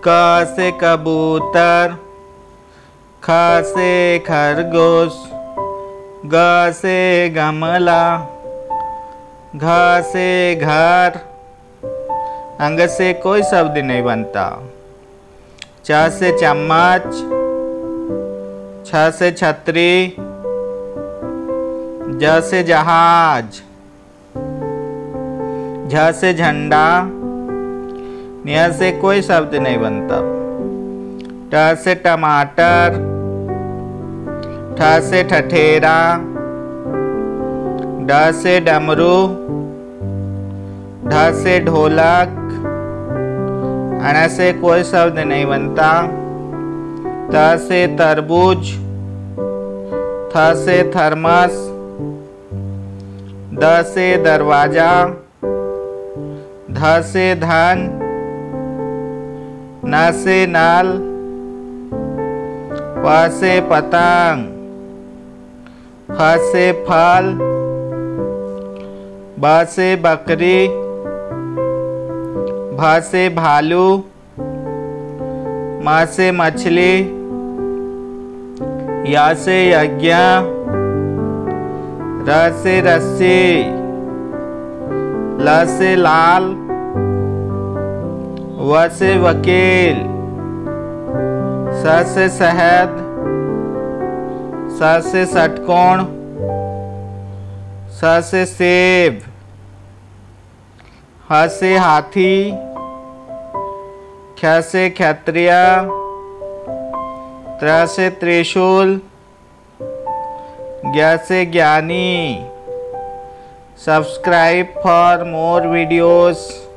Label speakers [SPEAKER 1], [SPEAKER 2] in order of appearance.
[SPEAKER 1] क से कबूतर, ख से खरगोश, ग से गमला, घ से घर। अंग से कोई शब्द नहीं बनता। च से चम्मच, छ से छतरी, ज से जहाज, झ से झंडा। न्य से कोई शब्द नहीं बनता। ट से टमाटर, ठ से ठठेरा, ड से डमरू, ढ से ढोलक। अण से कोई शब्द नहीं बनता। त से तरबूज, थ से थर्मस, द से दरवाजा, ध से धन, न से नल, प से पतंग, फ से फल, ब से बकरी, भ से भालू, म से मछली, य से यज्ञ, र से रस्सी, ल से लाल, व से वकील, स से शहद, स से षटकोण, स से सेब, ह से हाथी, ख से क्षत्रिय, त्र से त्रिशूल, ज्ञ से ज्ञानी। Subscribe for more videos.